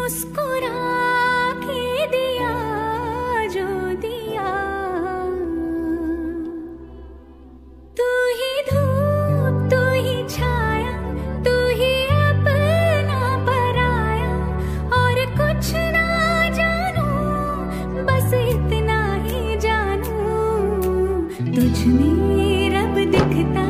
मुस्कुरा के दिया जो दिया, तू ही धूप तू ही छाया, तू ही अपना पराया, और कुछ ना जानू बस इतना ही जानू, तुझ में रब दिखता